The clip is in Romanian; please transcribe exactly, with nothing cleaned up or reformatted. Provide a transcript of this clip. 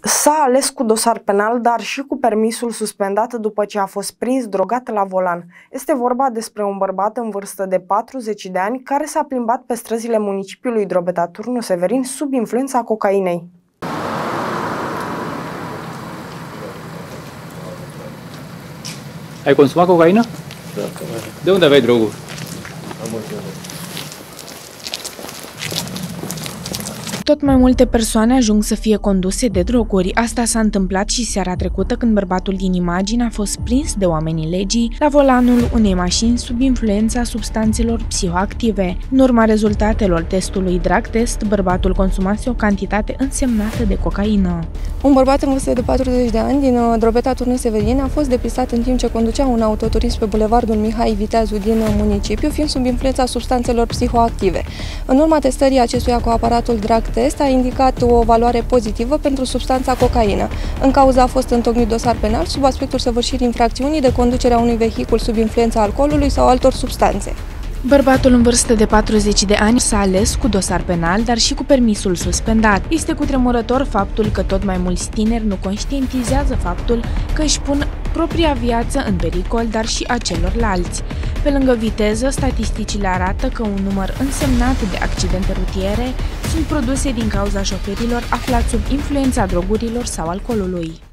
S-a ales cu dosar penal, dar și cu permisul suspendat după ce a fost prins drogat la volan. Este vorba despre un bărbat în vârstă de patruzeci de ani care s-a plimbat pe străzile municipiului Drobeta Turnu Severin sub influența cocainei. Ai consumat cocaină? Da. De unde aveai drogul? Am mâncat. Tot mai multe persoane ajung să fie conduse de droguri. Asta s-a întâmplat și seara trecută când bărbatul din imagine a fost prins de oamenii legii la volanul unei mașini sub influența substanțelor psihoactive. În urma rezultatelor testului drug test, bărbatul consumase o cantitate însemnată de cocaină. Un bărbat în vârstă de patruzeci de ani din Drobeta Turnu Severin a fost depistat în timp ce conducea un autoturism pe bulevardul Mihai Viteazu din municipiu, fiind sub influența substanțelor psihoactive. În urma testării acestuia cu aparatul drug test a indicat o valoare pozitivă pentru substanța cocaină. În cauză a fost întocmit dosar penal sub aspectul săvârșirii infracțiunii de conducerea unui vehicul sub influența alcoolului sau altor substanțe. Bărbatul în vârstă de patruzeci de ani s-a ales cu dosar penal, dar și cu permisul suspendat. Este cutremurător faptul că tot mai mulți tineri nu conștientizează faptul că își pun propria viață în pericol, dar și a celorlalți. Pe lângă viteză, statisticile arată că un număr însemnat de accidente rutiere sunt produse din cauza șoferilor aflați sub influența drogurilor sau alcoolului.